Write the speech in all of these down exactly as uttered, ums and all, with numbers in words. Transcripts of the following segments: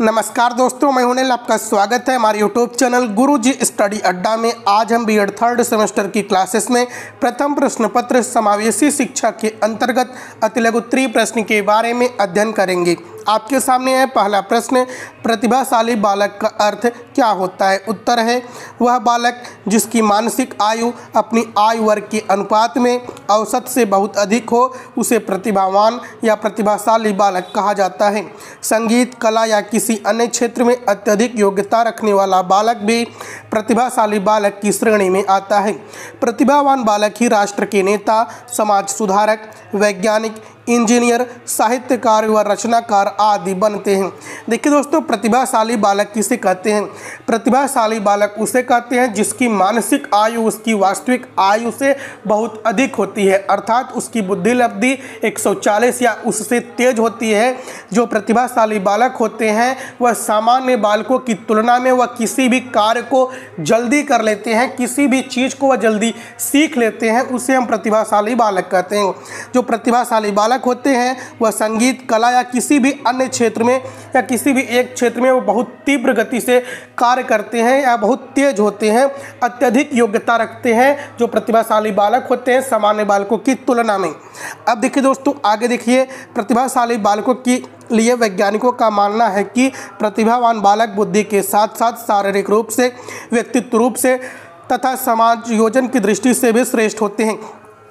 नमस्कार दोस्तों, मैं हूं अनिल। आपका स्वागत है हमारे यूट्यूब चैनल गुरुजी स्टडी अड्डा में। आज हम बीएड थर्ड सेमेस्टर की क्लासेस में प्रथम प्रश्न पत्र समावेशी शिक्षा के अंतर्गत अतिलघु प्रश्न के बारे में अध्ययन करेंगे। आपके सामने है पहला प्रश्न, प्रतिभाशाली बालक का अर्थ क्या होता है। उत्तर है वह बालक जिसकी मानसिक आयु अपनी आयु वर्ग के अनुपात में औसत से बहुत अधिक हो, उसे प्रतिभावान या प्रतिभाशाली बालक कहा जाता है। संगीत, कला या किसी अन्य क्षेत्र में अत्यधिक योग्यता रखने वाला बालक भी प्रतिभाशाली बालक की श्रेणी में आता है। प्रतिभावान बालक ही राष्ट्र के नेता, समाज सुधारक, वैज्ञानिक, इंजीनियर, साहित्यकार व रचनाकार आदि बनते हैं। देखिए दोस्तों, प्रतिभाशाली बालक किसे कहते हैं। प्रतिभाशाली बालक उसे कहते हैं जिसकी मानसिक आयु उसकी वास्तविक आयु से बहुत अधिक होती है, अर्थात उसकी बुद्धि लब्धि एक सौ चालीस या उससे तेज होती है। जो प्रतिभाशाली बालक होते हैं वह सामान्य बालकों की तुलना में वह किसी भी कार्य को जल्दी कर लेते हैं, किसी भी चीज़ को वह जल्दी सीख लेते हैं, उसे हम प्रतिभाशाली बालक कहते हैं। जो प्रतिभाशाली बालक होते हैं वह संगीत, कला या किसी भी अन्य क्षेत्र में या किसी भी एक क्षेत्र में वो बहुत तीव्र गति से कार्य करते हैं या बहुत तेज होते हैं, अत्यधिक योग्यता रखते हैं जो प्रतिभाशाली बालक होते हैं सामान्य बालकों की तुलना में। अब देखिए दोस्तों, आगे देखिए, प्रतिभाशाली बालकों की लिए वैज्ञानिकों का मानना है कि प्रतिभावान बालक बुद्धि के साथ साथ शारीरिक रूप से, व्यक्तित्व रूप से तथा समाज योजन की दृष्टि से भी श्रेष्ठ होते हैं।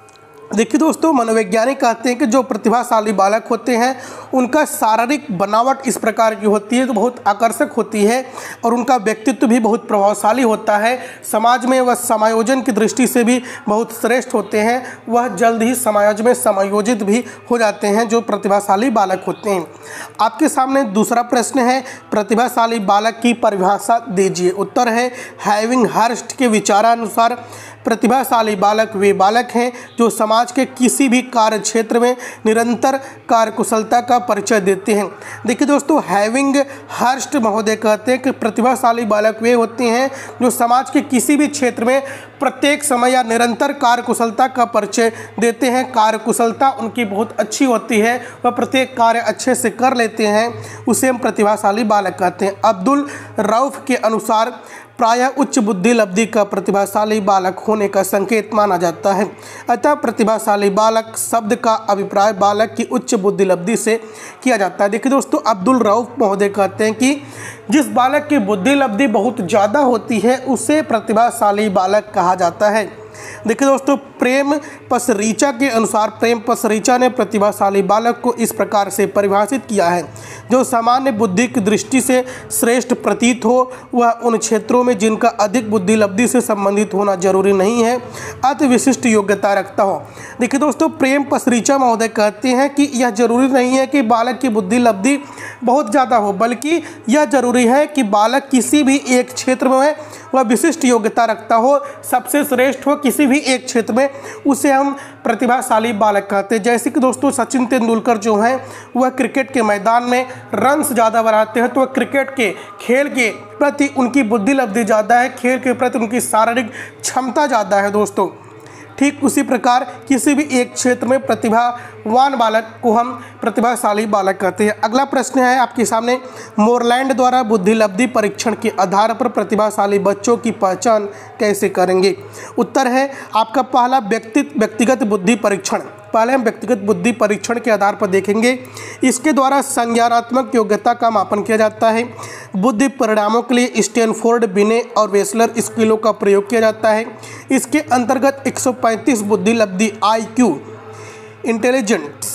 देखिए दोस्तों, मनोवैज्ञानिक कहते हैं कि जो प्रतिभाशाली बालक होते हैं उनका शारीरिक बनावट इस प्रकार की होती है तो बहुत आकर्षक होती है और उनका व्यक्तित्व भी बहुत प्रभावशाली होता है। समाज में वह समायोजन की दृष्टि से भी बहुत श्रेष्ठ होते हैं, वह जल्द ही समाज में समायोजित भी हो जाते हैं जो प्रतिभाशाली बालक होते हैं। आपके सामने दूसरा प्रश्न है, प्रतिभाशाली बालक की परिभाषा दीजिए। उत्तर है हैविंग हर्स्ट के विचारानुसार प्रतिभाशाली बालक वे बालक हैं जो समाज के किसी भी कार्य क्षेत्र में निरंतर कार्यकुशलता का परिचय देते हैं। देखिए दोस्तों, हैविंग हर्स्ट महोदय कहते हैं कि प्रतिभाशाली बालक वे होते हैं जो समाज के किसी भी क्षेत्र में प्रत्येक समय या निरंतर कार्यकुशलता का परिचय देते हैं। कार्यकुशलता उनकी बहुत अच्छी होती है, वह प्रत्येक कार्य अच्छे से कर लेते हैं, उसे हम प्रतिभाशाली बालक कहते हैं। अब्दुल रऊफ के अनुसार प्रायः उच्च बुद्धि लब्धि का प्रतिभाशाली बालक होने का संकेत माना जाता है। अतः प्रतिभाशाली बालक शब्द का अभिप्राय बालक की उच्च बुद्धि लब्धि से किया जाता है। देखिए दोस्तों, अब्दुल रऊफ महोदय कहते हैं कि जिस बालक की बुद्धि लब्धि बहुत ज़्यादा होती है उसे प्रतिभाशाली बालक कहा जाता है। देखिए दोस्तों, प्रेम पसरीचा के अनुसार प्रेम पसरीचा ने प्रतिभाशाली बालक को इस प्रकार से परिभाषित किया है, जो सामान्य बुद्धि की दृष्टि से श्रेष्ठ प्रतीत हो, वह उन क्षेत्रों में जिनका अधिक बुद्धि लब्धि से संबंधित होना जरूरी नहीं है, अति विशिष्ट योग्यता रखता हो। देखिए दोस्तों, प्रेम पसरीचा महोदय कहते हैं कि यह जरूरी नहीं है कि बालक की बुद्धि लब्धि बहुत ज़्यादा हो, बल्कि यह जरूरी है कि बालक किसी भी एक क्षेत्र में वह विशिष्ट योग्यता रखता हो, सबसे श्रेष्ठ हो किसी भी एक क्षेत्र में, उसे हम प्रतिभाशाली बालक कहते हैं। जैसे कि दोस्तों सचिन तेंदुलकर जो हैं वह क्रिकेट के मैदान में रन्स ज़्यादा बनाते हैं, तो वह क्रिकेट के खेल के प्रति उनकी बुद्धि लब्धि ज़्यादा है, खेल के प्रति उनकी शारीरिक क्षमता ज़्यादा है दोस्तों। ठीक उसी प्रकार किसी भी एक क्षेत्र में प्रतिभावान बालक को हम प्रतिभाशाली बालक कहते हैं। अगला प्रश्न है आपके सामने, मोरलैंड द्वारा बुद्धि लब्धि परीक्षण के आधार पर प्रतिभाशाली बच्चों की पहचान कैसे करेंगे। उत्तर है आपका पहला व्यक्ति व्यक्तिगत बुद्धि परीक्षण। पहले हम व्यक्तिगत बुद्धि परीक्षण के आधार पर देखेंगे। इसके द्वारा संज्ञानात्मक योग्यता का मापन किया जाता है। बुद्धि परिणामों के लिए स्टैनफोर्ड, बिने और वेसलर स्केलों का प्रयोग किया जाता है। इसके अंतर्गत एक सौ पैंतीस बुद्धि लब्धि आई क्यू इंटेलिजेंस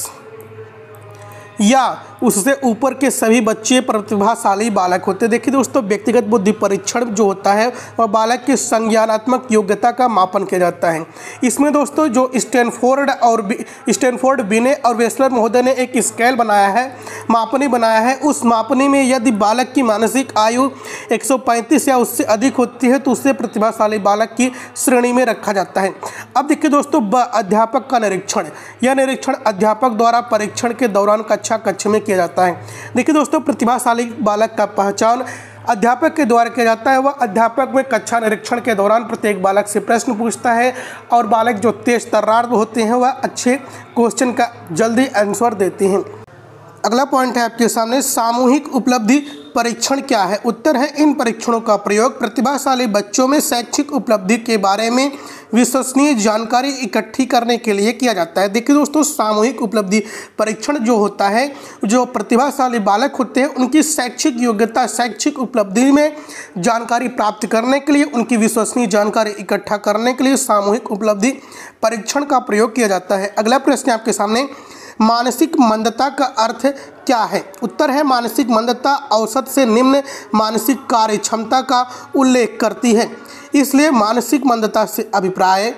या उससे ऊपर के सभी बच्चे प्रतिभाशाली बालक होते हैं। देखिए दोस्तों, व्यक्तिगत बुद्धि परीक्षण जो होता है वह बालक की संज्ञानात्मक योग्यता का मापन किया जाता है। इसमें दोस्तों जो स्टैनफोर्ड और स्टैनफोर्ड, बिने और वेसलर महोदय ने एक स्केल बनाया है, मापनी बनाया है, उस मापनी में यदि बालक की मानसिक आयु एक सौ पैंतीस या उससे अधिक होती है तो उसे प्रतिभाशाली बालक की श्रेणी में रखा जाता है। अब देखिए दोस्तों, अध्यापक का निरीक्षण, यह निरीक्षण अध्यापक द्वारा परीक्षण के दौरान कक्षा कक्ष में किया जाता है। देखिए दोस्तों, प्रतिभाशाली बालक का पहचान अध्यापक के द्वारा किया जाता है। वह अध्यापक में कक्षा निरीक्षण के दौरान प्रत्येक बालक से प्रश्न पूछता है और बालक जो तेज तर्रार होते हैं वह अच्छे क्वेश्चन का जल्दी आंसर देते हैं। अगला पॉइंट है आपके सामने, सामूहिक उपलब्धि परीक्षण क्या है? उत्तर है इन परीक्षणों का प्रयोग प्रतिभाशाली बच्चों में शैक्षिक उपलब्धि के बारे में विश्वसनीय जानकारी इकट्ठी करने के लिए किया जाता है। देखिए दोस्तों, सामूहिक उपलब्धि परीक्षण जो होता है, जो प्रतिभाशाली बालक होते हैं उनकी शैक्षिक योग्यता, शैक्षिक उपलब्धि में जानकारी प्राप्त करने के लिए, उनकी विश्वसनीय जानकारी इकट्ठा करने के लिए सामूहिक उपलब्धि परीक्षण का प्रयोग किया जाता है। अगला प्रश्न आपके सामने, मानसिक मंदता का अर्थ क्या है? उत्तर है मानसिक मंदता औसत से निम्न मानसिक कार्य क्षमता का उल्लेख करती है। इसलिए मानसिक मंदता से अभिप्राय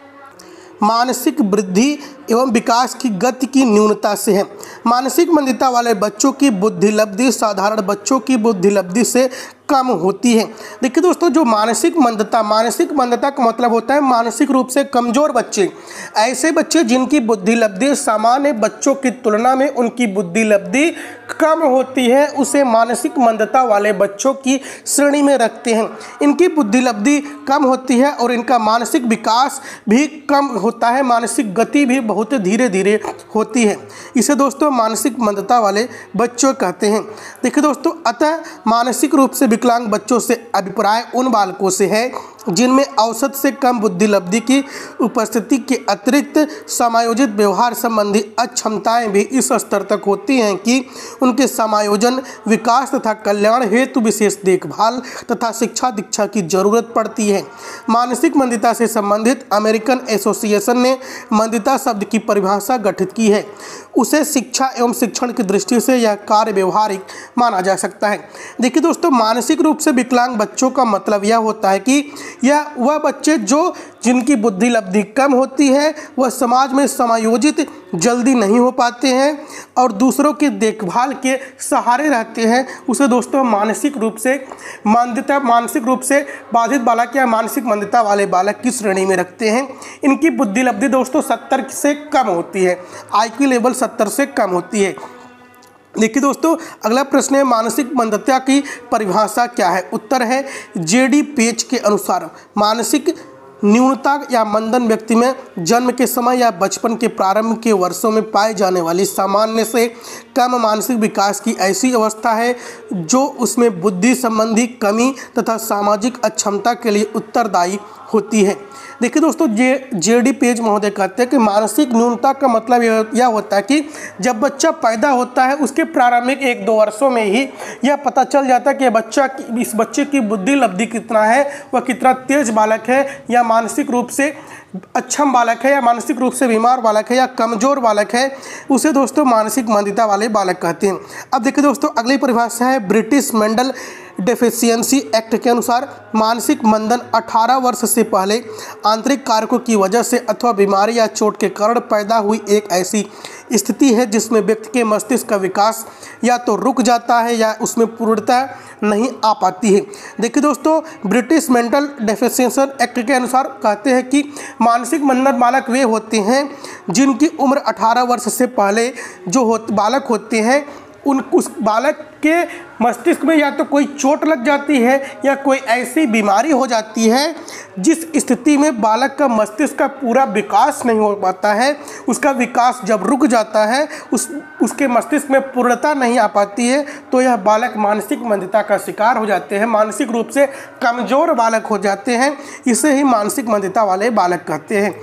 मानसिक वृद्धि एवं विकास की गति की न्यूनता से है। मानसिक मंदता वाले बच्चों की बुद्धिलब्धि साधारण बच्चों की बुद्धिलब्धि से कम होती है। देखिए दोस्तों, जो मानसिक मंदता मानसिक मंदता का मतलब होता है मानसिक रूप से कमज़ोर बच्चे, ऐसे बच्चे जिनकी बुद्धिलब्धि सामान्य बच्चों की तुलना में उनकी बुद्धिलब्धि कम होती है, उसे मानसिक मंदता वाले बच्चों की श्रेणी में रखते हैं। इनकी बुद्धिलब्धि कम होती है और इनका मानसिक विकास भी कम होता है, मानसिक गति भी बहुत धीरे धीरे होती है। इसे दोस्तों मानसिक मंदता वाले बच्चों कहते हैं। देखिए दोस्तों, अतः मानसिक रूप से विकलांग बच्चों से अभिप्राय उन बालकों से है जिनमें औसत से कम बुद्धिलब्धि की उपस्थिति के अतिरिक्त समायोजित व्यवहार संबंधी अक्षमताएं भी इस स्तर तक होती हैं कि उनके समायोजन, विकास तथा कल्याण हेतु विशेष देखभाल तथा शिक्षा दीक्षा की जरूरत पड़ती है। मानसिक मंदता से संबंधित अमेरिकन एसोसिएशन ने मंदता शब्द की परिभाषा गठित की है। उसे शिक्षा एवं शिक्षण की दृष्टि से यह कार्य व्यवहारिक माना जा सकता है। देखिए दोस्तों, मानसिक रूप से विकलांग बच्चों का मतलब यह होता है कि यह वह बच्चे जो जिनकी बुद्धिलब्धि कम होती है, वह समाज में समायोजित जल्दी नहीं हो पाते हैं और दूसरों की देखभाल के सहारे रहते हैं, उसे दोस्तों मानसिक रूप से मंदता मानसिक रूप से बाधित बालक या मानसिक मंदता वाले बालक की श्रेणी में रखते हैं। इनकी बुद्धिलब्धि दोस्तों सत्तर से कम होती है, आई क्यू लेवल सत्तर से कम होती है। देखिए दोस्तों, अगला प्रश्न है मानसिक मंदता की परिभाषा क्या है? उत्तर है जे डी पेज के अनुसार मानसिक न्यूनता या मंदन व्यक्ति में जन्म के समय या बचपन के प्रारंभ के वर्षों में पाई जाने वाली सामान्य से कम मानसिक विकास की ऐसी अवस्था है जो उसमें बुद्धि संबंधी कमी तथा सामाजिक अक्षमता के लिए उत्तरदायी होती है। देखिए दोस्तों, जे जे डी पेज महोदय कहते हैं कि मानसिक न्यूनता का मतलब यह होता है कि जब बच्चा पैदा होता है उसके प्रारंभिक एक दो वर्षों में ही यह पता चल जाता है कि बच्चा इस बच्चे की बुद्धिलब्धि कितना है, वह कितना तेज बालक है या मानसिक रूप से अक्षम बालक है या मानसिक रूप से बीमार बालक है या कमज़ोर बालक है, उसे दोस्तों मानसिक मंदता वाले बालक कहते हैं। अब देखिए दोस्तों, अगली परिभाषा है ब्रिटिश मेंटल डेफिशिएंसी एक्ट के अनुसार मानसिक मंदन अठारह वर्ष से पहले आंतरिक कारकों की वजह से अथवा बीमारी या चोट के कारण पैदा हुई एक ऐसी स्थिति है जिसमें व्यक्ति के मस्तिष्क का विकास या तो रुक जाता है या उसमें पूर्णता नहीं आ पाती है। देखिए दोस्तों, ब्रिटिश मेंटल डेफिशिएंसी एक्ट के अनुसार कहते हैं कि मानसिक मंदन बालक वे होते हैं जिनकी उम्र अठारह वर्ष से पहले जो हो बालक होते हैं, उन उस बालक के मस्तिष्क में या तो कोई चोट लग जाती है या कोई ऐसी बीमारी हो जाती है जिस स्थिति में बालक का मस्तिष्क का पूरा विकास नहीं हो पाता है। उसका विकास जब रुक जाता है, उस उसके मस्तिष्क में पूर्णता नहीं आ पाती है, तो यह बालक मानसिक मंदता का शिकार हो जाते हैं, मानसिक रूप से कमज़ोर बालक हो जाते हैं। इसे ही मानसिक मंदता वाले बालक कहते हैं।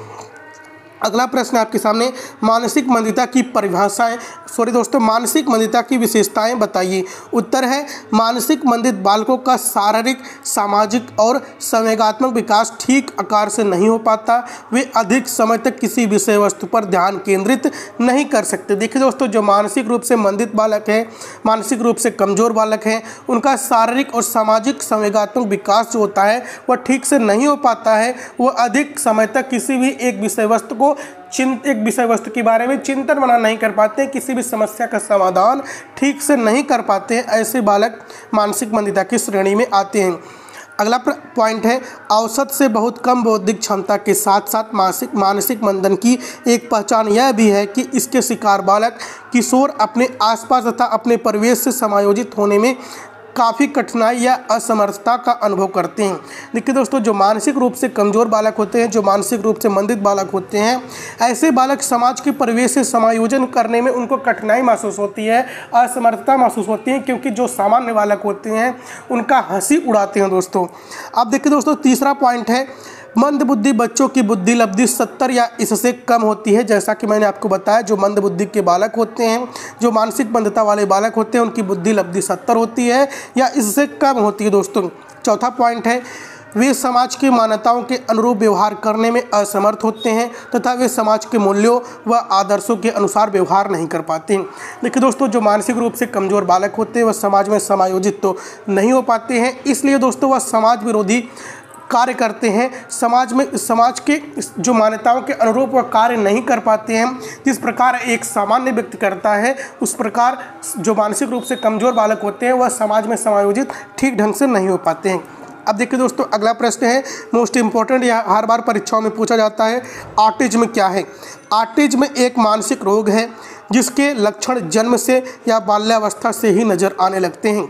अगला प्रश्न आपके सामने, मानसिक मंदता की परिभाषाएं सॉरी दोस्तों मानसिक मंदता की विशेषताएं बताइए। उत्तर है मानसिक मंदित बालकों का शारीरिक, सामाजिक और संवेगात्मक विकास ठीक आकार से नहीं हो पाता। वे अधिक समय तक किसी विषय वस्तु पर ध्यान केंद्रित नहीं कर सकते। देखिए दोस्तों, जो मानसिक रूप से मंदित बालक है, मानसिक रूप से कमज़ोर बालक हैं, उनका शारीरिक और सामाजिक संवेगात्मक विकास जो होता है वह ठीक से नहीं हो पाता है। वह अधिक समय तक किसी भी एक विषय वस्तु को चिंत एक विषय वस्तु के बारे में चिंतन बना नहीं कर पाते, किसी भी समस्या का समाधान ठीक से नहीं कर पाते। ऐसे बालक मानसिक मंदता की श्रेणी में आते हैं। अगला पॉइंट है, औसत से बहुत कम बौद्धिक क्षमता के साथ साथ मानसिक मानसिक मंदन की एक पहचान यह भी है कि इसके शिकार बालक किशोर अपने आसपास तथा अपने परिवेश से समायोजित होने में काफ़ी कठिनाई या असमर्थता का अनुभव करते हैं। देखिए दोस्तों, जो मानसिक रूप से कमज़ोर बालक होते हैं, जो मानसिक रूप से मंदित बालक होते हैं, ऐसे बालक समाज के परिवेश से समायोजन करने में उनको कठिनाई महसूस होती है, असमर्थता महसूस होती है, क्योंकि जो सामान्य बालक होते हैं उनका हंसी उड़ाते हैं दोस्तों। अब देखिए दोस्तों, तीसरा पॉइंट है मंद बुद्धि बच्चों की बुद्धि लब्धि सत्तर या इससे कम होती है। जैसा कि मैंने आपको बताया, जो मंद बुद्धि के बालक होते हैं, जो मानसिक मंदता वाले बालक होते हैं, उनकी बुद्धि लब्धि सत्तर होती है या इससे कम होती है दोस्तों। चौथा पॉइंट है वे समाज की मान्यताओं के अनुरूप व्यवहार करने में असमर्थ होते हैं तथा वे समाज के मूल्यों व आदर्शों के अनुसार व्यवहार नहीं कर पाते हैं। देखिए दोस्तों, जो मानसिक रूप से कमज़ोर बालक होते हैं वह समाज में समायोजित तो नहीं हो पाते हैं, इसलिए दोस्तों वह समाज विरोधी कार्य करते हैं, समाज में समाज के जो मान्यताओं के अनुरूप वह कार्य नहीं कर पाते हैं। जिस प्रकार एक सामान्य व्यक्ति करता है, उस प्रकार जो मानसिक रूप से कमज़ोर बालक होते हैं वह समाज में समायोजित ठीक ढंग से नहीं हो पाते हैं। अब देखिए दोस्तों, अगला प्रश्न है मोस्ट इम्पॉर्टेंट, यह हर बार परीक्षाओं में पूछा जाता है। ऑटिज्म क्या है? ऑटिज्म एक मानसिक रोग है जिसके लक्षण जन्म से या बाल्यावस्था से ही नज़र आने लगते हैं।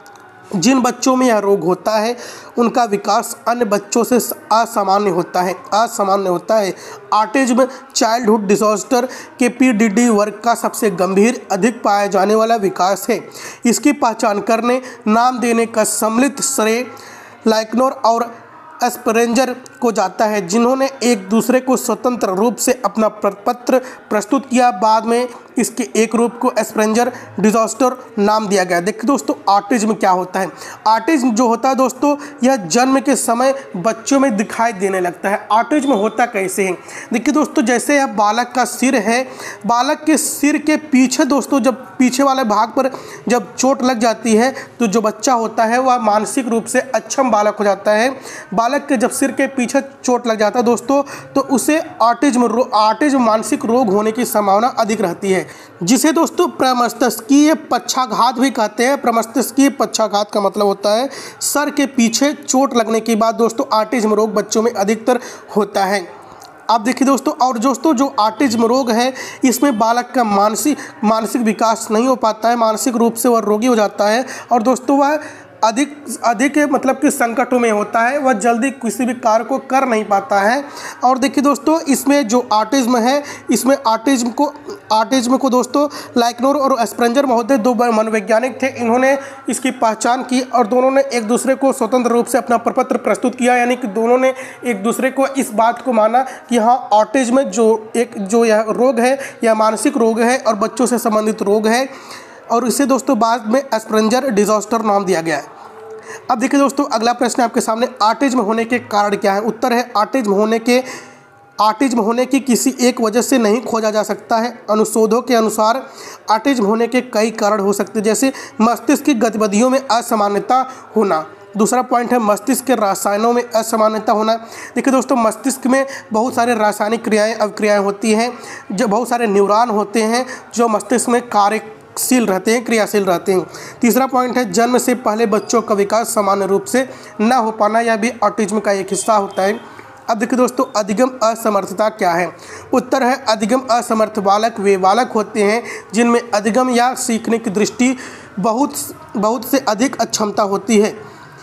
जिन बच्चों में यह रोग होता है उनका विकास अन्य बच्चों से असामान्य होता है असामान्य होता है ऑटिज्म चाइल्डहुड डिसऑर्डर के पी डी डी वर्ग का सबसे गंभीर अधिक पाया जाने वाला विकास है। इसकी पहचान करने, नाम देने का सम्मिलित श्रेय लाइकनोर और एस्परेंजर को जाता है, जिन्होंने एक दूसरे को स्वतंत्र रूप से अपना प्रपत्र प्रस्तुत किया। बाद में इसके एक रूप को एस्परेंजर डिसऑर्डर नाम दिया गया। देखिए दोस्तों, ऑटिज्म क्या होता है? ऑटिज्म जो होता है दोस्तों, यह जन्म के समय बच्चों में दिखाई देने लगता है। ऑटिज्म होता कैसे है? देखिए दोस्तों, जैसे यह बालक का सिर है, बालक के सिर के पीछे दोस्तों, जब पीछे वाले भाग पर जब चोट लग जाती है तो जो बच्चा होता है वह मानसिक रूप से अक्षम बालक हो जाता है। बालक के जब सिर के पीछे चोट लग जाता है दोस्तों, तो उसे ऑटिज्म ऑटिज्म मानसिक रोग होने की संभावना अधिक रहती है, जिसे दोस्तों प्रमस्तिष्कीय पक्षाघात भी कहते हैं। प्रमस्तिष्कीय पक्षाघात का मतलब होता है सर के पीछे चोट लगने के बाद दोस्तों ऑटिज्म रोग बच्चों में अधिकतर होता है। आप देखिए दोस्तों, और दोस्तों जो ऑटिज्म रोग है इसमें बालक का मानसिक मानसिक विकास नहीं हो पाता है, मानसिक रूप से वह रोगी हो जाता है और दोस्तों वह अधिक अधिक मतलब कि संकटों में होता है, वह जल्दी किसी भी कार्य को कर नहीं पाता है। और देखिए दोस्तों, इसमें जो ऑटिज्म है, इसमें ऑटिज्म को ऑटिज्म को दोस्तों लाइकनोर और एस्परेंजर महोदय दो मनोवैज्ञानिक थे, इन्होंने इसकी पहचान की और दोनों ने एक दूसरे को स्वतंत्र रूप से अपना प्रपत्र प्रस्तुत किया, यानी कि दोनों ने एक दूसरे को इस बात को माना कि हाँ, ऑटिज्म जो एक जो यह रोग है यह मानसिक रोग है और बच्चों से संबंधित रोग है, और इसे दोस्तों बाद में एस्परेंजर डिसऑर्डर नाम दिया गया है। अब देखिए दोस्तों, अगला प्रश्न आपके सामने, ऑटिज्म होने के कारण क्या है? उत्तर है ऑटिज्म होने के ऑटिज्म होने की किसी एक वजह से नहीं खोजा जा सकता है। अनुशोधों के अनुसार ऑटिज्म होने के कई कारण हो सकते हैं, जैसे मस्तिष्क की गतिविधियों में असामान्यता होना। दूसरा पॉइंट है मस्तिष्क के रसायनों में असामान्यता होना। देखिए दोस्तों, मस्तिष्क में बहुत सारे रासायनिक क्रियाएं अवक्रियाएं होती हैं, जो बहुत सारे न्यूरॉन होते हैं जो मस्तिष्क में कार्यशील रहते हैं, क्रियाशील रहते हैं। तीसरा पॉइंट है जन्म से पहले बच्चों का विकास सामान्य रूप से न हो पाना, यह भी ऑटिज्म का एक हिस्सा होता है। अब देखिए दोस्तों, अधिगम असमर्थता क्या है? उत्तर है अधिगम असमर्थ बालक वे बालक होते हैं जिनमें अधिगम या सीखने की दृष्टि बहुत बहुत से अधिक अक्षमता होती है।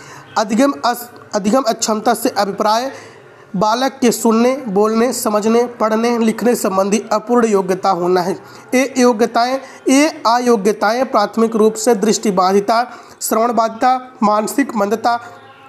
अधिगम अस अधिगम अक्षमता से अभिप्राय बालक के सुनने, बोलने, समझने, पढ़ने, लिखने संबंधी अपूर्ण योग्यता होना है। ये योग्यताएं ये अयोग्यताएं प्राथमिक रूप से दृष्टिबाधिता, श्रवणबाधिता, मानसिक मंदता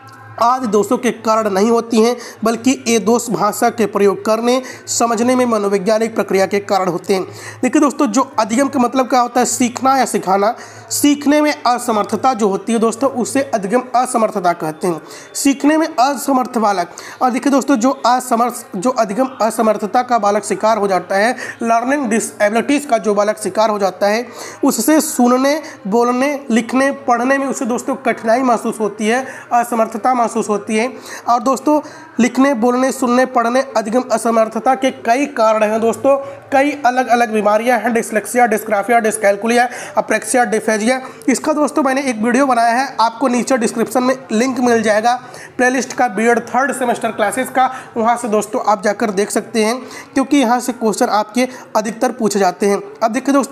आदि दोषों के कारण नहीं होती हैं, बल्कि ये दोष भाषा के प्रयोग करने, समझने में मनोवैज्ञानिक प्रक्रिया के कारण होते हैं। देखिए दोस्तों, जो अधिगम का मतलब क्या होता है? सीखना या सिखाना। सीखने में असमर्थता जो होती है दोस्तों, उसे अधिगम असमर्थता कहते हैं। सीखने में असमर्थ बालक। और देखिए दोस्तों, जो असमर्थ जो अधिगम असमर्थता का बालक शिकार हो जाता है, लर्निंग डिसेबिलिटीज़ का जो बालक शिकार हो जाता है, उससे सुनने, बोलने, लिखने, पढ़ने में उसे दोस्तों कठिनाई महसूस होती है, असमर्थता महसूस होती है। और दोस्तों, लिखने, बोलने, सुनने, पढ़ने अधिगम असमर्थता के कई कारण हैं दोस्तों, कई अलग अलग बीमारियां हैं, dyslexia, dysgraphia, dyscalculia, apraxia, dysphasia. इसका दोस्तों मैंने एक वीडियो बनाया है, आपको नीचे डिस्क्रिप्शन में लिंक मिल जाएगा प्लेलिस्ट का, बीएड थर्ड सेमेस्टर क्लासेस का, वहां से दोस्तों आप जाकर देख सकते हैं, क्योंकि यहाँ से क्वेश्चन आपके अधिकतर पूछे जाते हैं। अब देखिए दोस्तों,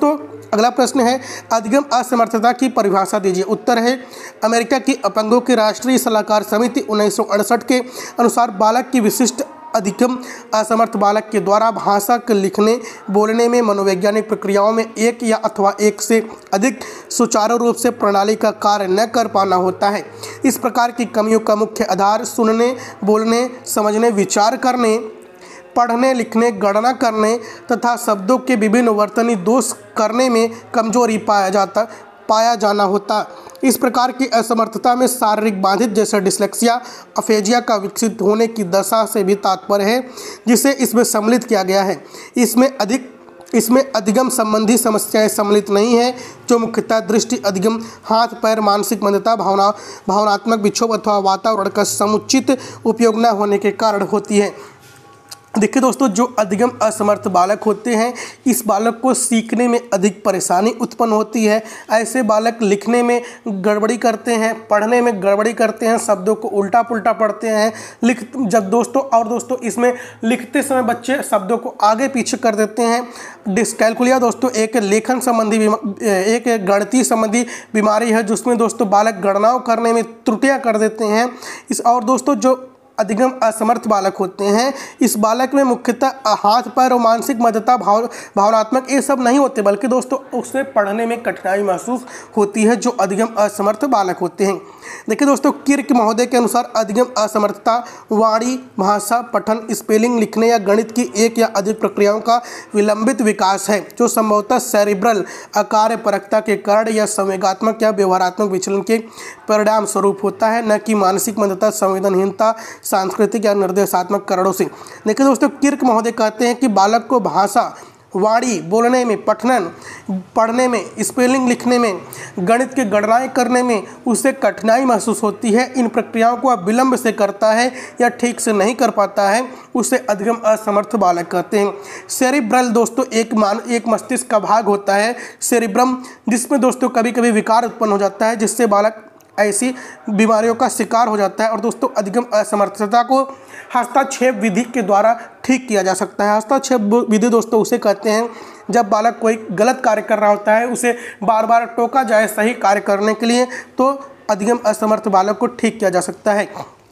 अगला प्रश्न है अधिगम असमर्थता की परिभाषा दीजिए। उत्तर है अमेरिका की अपंगों की राष्ट्रीय सलाहकार समिति उन्नीस सौ अड़सठ के अनुसार बालक की विशिष्ट अधिगम असमर्थ बालक के द्वारा भाषा के लिखने बोलने में मनोवैज्ञानिक प्रक्रियाओं में एक या अथवा एक से अधिक सुचारू रूप से प्रणाली का कार्य न कर पाना होता है। इस प्रकार की कमियों का मुख्य आधार सुनने, बोलने, समझने, विचार करने, पढ़ने, लिखने, गणना करने तथा शब्दों के विभिन्न वर्तनी दोष करने में कमजोरी पाया जाता पाया जाना होता। इस प्रकार की असमर्थता में शारीरिक बाधित जैसे डिस्लेक्सिया, अफेजिया का विकसित होने की दशा से भी तात्पर्य है, जिसे इसमें सम्मिलित किया गया है। इसमें अधिक इसमें अधिगम संबंधी समस्याएं सम्मिलित नहीं है, जो मुख्यतः दृष्टि अधिगम, हाथ पैर, मानसिक मंदता, भावना भावनात्मक विक्षोभ अथवा वातावरण का समुचित उपयोग न होने के कारण होती है। देखिए दोस्तों, जो अधिगम असमर्थ बालक होते हैं, इस बालक को सीखने में अधिक परेशानी उत्पन्न होती है। ऐसे बालक लिखने में गड़बड़ी करते हैं, पढ़ने में गड़बड़ी करते हैं, शब्दों को उल्टा पुल्टा पढ़ते हैं। लिख जब दोस्तों और दोस्तों इसमें लिखते समय बच्चे शब्दों को आगे पीछे कर देते हैं। डिस्कैल्कुलिया दोस्तों एक लेखन संबंधी एक गणितीय संबंधी बीमारी है, जिसमें दोस्तों बालक गणनाओं करने में त्रुटियाँ कर देते हैं। इस और दोस्तों जो अधिगम असमर्थ बालक होते हैं, इस बालक में मुख्यतः हाथ पैर और मानसिक मदता, भाव भावनात्मक ये सब नहीं होते, बल्कि दोस्तों उसे पढ़ने में कठिनाई महसूस होती है, जो अधिगम असमर्थ बालक होते हैं। देखिए दोस्तों, किर्क महोदय के अनुसार अधिगम असमर्थता वाणी, भाषा, पठन, स्पेलिंग, लिखने या गणित की एक या अधिक प्रक्रियाओं का विलंबित विकास है, जो संभवतः सेरिब्रल अकार्यपरकता के कारण या संवेगात्मक या व्यवहारात्मक विचलन के परिणाम स्वरूप होता है, न कि मानसिक मंदता, संवेदनहीनता, सांस्कृतिक या निर्देशात्मक कारणों से। देखिए दोस्तों, किर्क महोदय कहते हैं कि बालक को भाषा, वाणी बोलने में, पठन पढ़ने में, स्पेलिंग लिखने में, गणित की गणनाएं करने में उसे कठिनाई महसूस होती है। इन प्रक्रियाओं को विलंब से करता है या ठीक से नहीं कर पाता है, उसे अधिगम असमर्थ बालक कहते हैं। सेरिब्रल दोस्तों एक मान एक मस्तिष्क का भाग होता है सेरिब्रम, जिसमें दोस्तों कभी कभी विकार उत्पन्न हो जाता है, जिससे बालक ऐसी बीमारियों का शिकार हो जाता है। और दोस्तों अधिगम असमर्थता को हस्तक्षेप विधि के द्वारा ठीक किया जा सकता है। हस्तक्षेप विधि दोस्तों उसे कहते हैं जब बालक कोई गलत कार्य कर रहा होता है, उसे बार बार टोका जाए सही कार्य करने के लिए, तो अधिगम असमर्थ बालक को ठीक किया जा सकता है।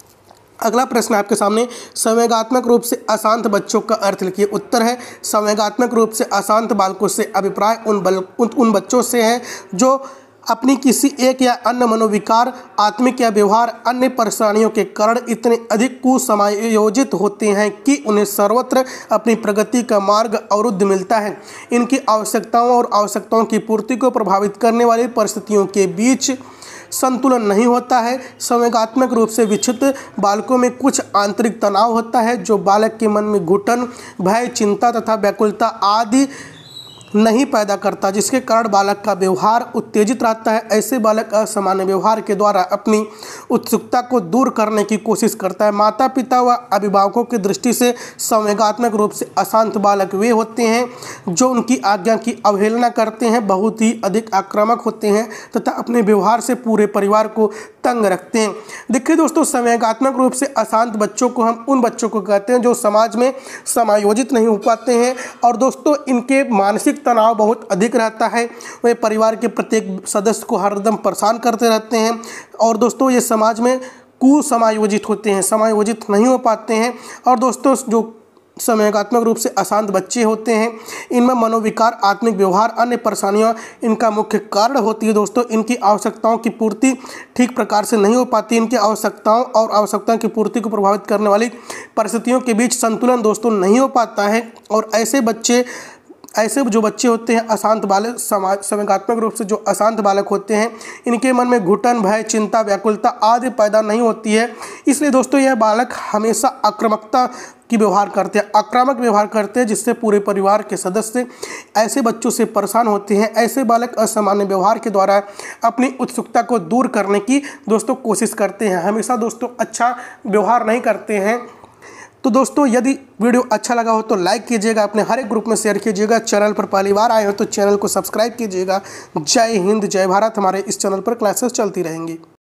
अगला प्रश्न आपके सामने, संवेगात्मक रूप से अशांत बच्चों का अर्थ लिखिए। उत्तर है संवेगात्मक रूप से अशांत बालकों से अभिप्राय उन बल उन, उन बच्चों से है जो अपनी किसी एक या अन्य मनोविकार, आत्मिक या व्यवहार अन्य परेशानियों के कारण इतने अधिक कुसमायोजित होते हैं कि उन्हें सर्वत्र अपनी प्रगति का मार्ग अवरुद्ध मिलता है। इनकी आवश्यकताओं और आवश्यकताओं की पूर्ति को प्रभावित करने वाली परिस्थितियों के बीच संतुलन नहीं होता है। संवेगात्मक रूप से विक्षिप्त बालकों में कुछ आंतरिक तनाव होता है, जो बालक के मन में घुटन, भय, चिंता तथा व्याकुलता आदि नहीं पैदा करता, जिसके कारण बालक का व्यवहार उत्तेजित रहता है। ऐसे बालक असामान्य व्यवहार के द्वारा अपनी उत्सुकता को दूर करने की कोशिश करता है। माता पिता व अभिभावकों की दृष्टि से संवेगात्मक रूप से अशांत बालक वे होते हैं जो उनकी आज्ञा की अवहेलना करते हैं, बहुत ही अधिक आक्रामक होते हैं तथा अपने व्यवहार से पूरे परिवार को तंग रखते हैं। देखिए दोस्तों, संवेगात्मक रूप से अशांत बच्चों को हम उन बच्चों को कहते हैं जो समाज में समायोजित नहीं हो पाते हैं, और दोस्तों इनके मानसिक तनाव बहुत अधिक रहता है। वे परिवार के प्रत्येक सदस्य को हरदम परेशान करते रहते हैं, और दोस्तों ये समाज में कुसमायोजित होते हैं, समायोजित नहीं हो पाते हैं। और दोस्तों जो संवेगात्मक रूप से अशांत बच्चे होते हैं, इनमें मनोविकार, आत्मिक व्यवहार, अन्य परेशानियां इनका मुख्य कारण होती है। दोस्तों इनकी आवश्यकताओं की पूर्ति ठीक प्रकार से नहीं हो पाती। इनकी आवश्यकताओं और आवश्यकताओं की पूर्ति को प्रभावित करने वाली परिस्थितियों के बीच संतुलन दोस्तों नहीं हो पाता है, और ऐसे बच्चे ऐसे जो बच्चे होते हैं अशांत बालक, समाज संवेगात्मक रूप से जो अशांत बालक होते हैं, इनके मन में घुटन, भय, चिंता, व्याकुलता आदि पैदा नहीं होती है। इसलिए दोस्तों यह बालक हमेशा आक्रामकता की व्यवहार करते हैं, आक्रामक व्यवहार करते हैं, जिससे पूरे परिवार के सदस्य ऐसे बच्चों से परेशान होते हैं। ऐसे बालक असामान्य व्यवहार के द्वारा अपनी उत्सुकता को दूर करने की दोस्तों कोशिश करते हैं, हमेशा दोस्तों अच्छा व्यवहार नहीं करते हैं। तो दोस्तों यदि वीडियो अच्छा लगा हो तो लाइक कीजिएगा, अपने हर एक ग्रुप में शेयर कीजिएगा। चैनल पर पहली बार आए हो तो चैनल को सब्सक्राइब कीजिएगा। जय हिंद, जय भारत। हमारे इस चैनल पर क्लासेस चलती रहेंगी।